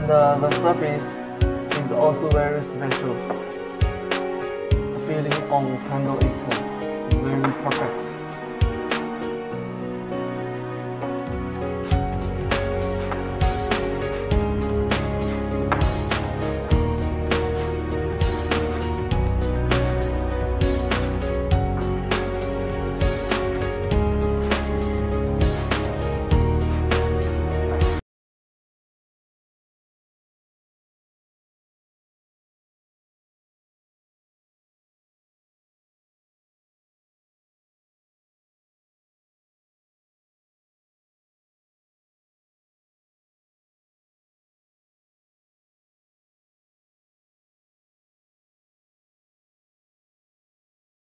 and the surface is also very special. The feeling on handle it is very perfect.